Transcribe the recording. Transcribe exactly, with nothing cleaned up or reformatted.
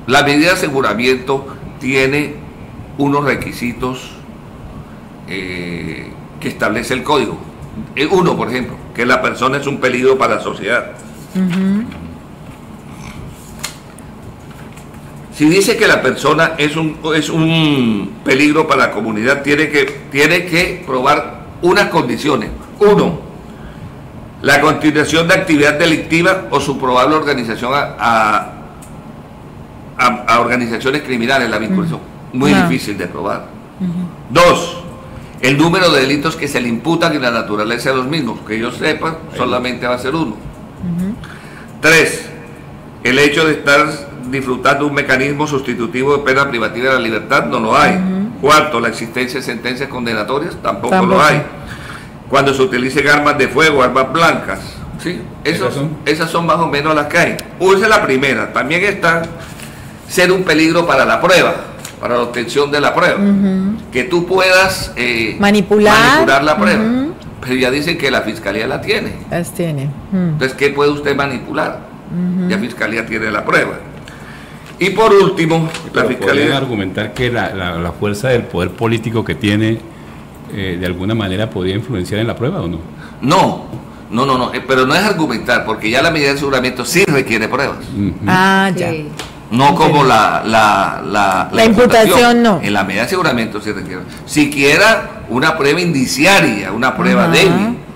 La medida de aseguramiento tiene unos requisitos eh, que establece el código. Uno, por ejemplo, que la persona es un peligro para la sociedad. Uh-huh. Si dice que la persona es un, es un peligro para la comunidad, tiene que, tiene que probar unas condiciones. Uno, la continuación de actividad delictiva o su probable organización a, a, a, a organizaciones criminales, la vinculación. Uh-huh. Muy no. difícil de probar. Uh-huh. Dos, el número de delitos que se le imputan y la naturaleza de los mismos. Que yo sepa, solamente va a ser uno. Uh-huh. Tres, el hecho de estar disfrutando un mecanismo sustitutivo de pena privativa de la libertad, no lo hay. Uh-huh. Cuarto, la existencia de sentencias condenatorias, tampoco, tampoco lo hay. Cuando se utilicen armas de fuego, armas blancas, ¿sí? Esos, ¿Esas, son? esas son más o menos las que hay. Esa es la primera. También está ser un peligro para la prueba, para la obtención de la prueba. Uh-huh. Que tú puedas eh, manipular. manipular la prueba. Uh-huh. Pero ya dicen que la fiscalía la tiene. Las tiene. Uh-huh. Entonces, ¿qué puede usted manipular? Uh-huh. La fiscalía tiene la prueba. Y por último, la Pero fiscalía... ¿podrían argumentar que la, la, la fuerza del poder político que tiene eh, de alguna manera podría influenciar en la prueba o no? No, no, no, no, eh, pero no es argumentar, porque ya la medida de aseguramiento sí requiere pruebas. Uh-huh. Ah, ya. Sí. No como la la, la, la, la imputación, imputación, no. En la medida de aseguramiento sí requiere. Siquiera una prueba indiciaria, una prueba uh-huh. débil.